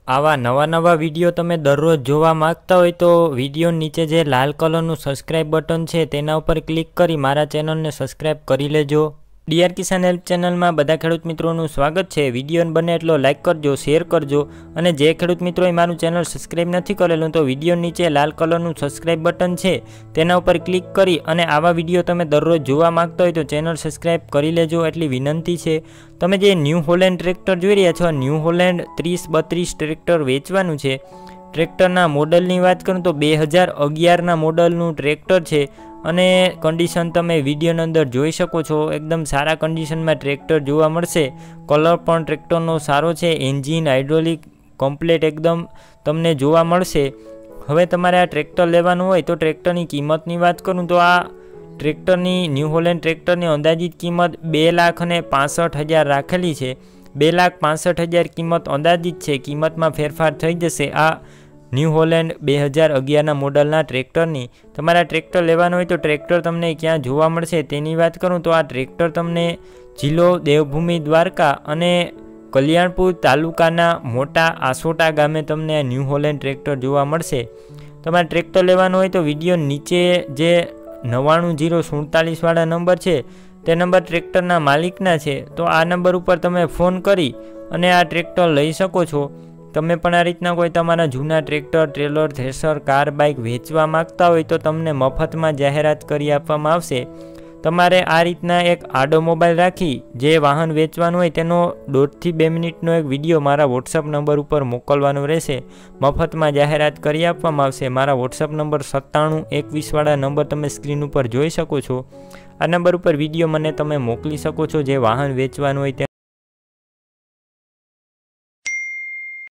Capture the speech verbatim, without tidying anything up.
આવા નવા નવા વિડીયો તમે દરરોજ જોવા માંગતા હોય તો વિડીયો નીચે જે લાલ કલરનું સબસ્ક્રાઇબ બટન છે તેના ઉપર ક્લિક કરી મારા ચેનલને સબસ્ક્રાઇબ કરી લેજો। ડીઆર કિસાન હેલ્પ ચેનલમાં બધા ખેડૂત મિત્રોનું સ્વાગત છે। વિડીયોને બને એટલો લાઇક કરજો, શેર કરજો અને જે ખેડૂત મિત્રોએ મારું ચેનલ સબસ્ક્રાઇબ નથી કરેલું તો વિડીયો નીચે લાલ કલરનું સબસ્ક્રાઇબ બટન છે તેના ઉપર ક્લિક કરી અને આવા વિડીયો તમે દરરોજ જોવા માંગતા હોય તો ચેનલ સબસ્ક્રાઇબ કરી લેજો એટલી વિનંતી છે। તમે જે ન્યૂ હોલેન્ડ ટ્રેક્ટર જોઈ રહ્યા છો, ન્યૂ હોલેન્ડ ત્રીસ બત્રીસ ટ્રેક્ટર વેચવાનું છે। ટ્રેક્ટરના મોડલની વાત કરું તો બે હજાર અગિયારના મોડલનું ટ્રેક્ટર છે અને કન્ડિશન તમે વિડીયોની અંદર જોઈ શકો છો। એકદમ સારા કન્ડિશનમાં ટ્રેક્ટર જોવા મળશે। કલર પણ ટ્રેક્ટરનો સારો છે, એન્જિન હાઇડ્રોલિક કમ્પ્લીટ એકદમ તમને જોવા મળશે। હવે તમારે આ ટ્રેક્ટર લેવાનું હોય તો ટ્રેક્ટરની કિંમતની વાત કરું તો આ ટ્રેક્ટરની ન્યૂ હોલેન્ડ ટ્રેક્ટરની અંદાજિત કિંમત બે લાખ અને પાસઠ હજાર રાખેલી છે। બે લાખ પાસઠ હજાર કિંમત અંદાજિત છે, કિંમતમાં ફેરફાર થઈ જશે। આ ન્યૂ હોલેન્ડ બે હજાર અગિયારના મોડલના ટ્રેક્ટરની તમારા ટ્રેક્ટર લેવાનું હોય તો ટ્રેક્ટર તમને ક્યાં જોવા મળશે તેની વાત કરું તો આ ટ્રેક્ટર તમને જિલ્લો દેવભૂમિ દ્વારકા અને કલ્યાણપુર તાલુકાના મોટા આસોટા ગામે તમને આ ન્યૂ હોલેન્ડ ટ્રેક્ટર જોવા મળશે। તમારે ટ્રેક્ટર લેવાનું હોય તો વિડીયો નીચે જે નવ્વાણું જીરો સુડતાલીસ વાળા નંબર છે તે નંબર ટ્રેક્ટરના માલિકના છે, તો આ નંબર ઉપર તમે ફોન કરી અને આ ટ્રેક્ટર લઈ શકો છો। તમે પણ આ રીતના કોઈ તમારા જૂના tractor, trailer, thresher, car, bike વેચવા માગતા હોય તો તમને મફતમાં જાહેરાત કરી આપવામાં આવશે। તમારે આ રીતના એક આડો મોબાઈલ રાખી જે વાહન વેચવાનું હોય તેનો દોઢથી બે મિનિટનો એક વિડીયો મારા વોટ્સઅપ નંબર ઉપર મોકલવાનો રહેશે। મફતમાં જાહેરાત કરી આપવામાં આવશે। મારા વોટ્સઅપ નંબર સત્તાણું એકવીસવાળા નંબર તમે સ્ક્રીન ઉપર જોઈ શકો છો। આ નંબર ઉપર વિડીયો મને તમે મોકલી શકો છો જે વાહન વેચવાનું હોય તે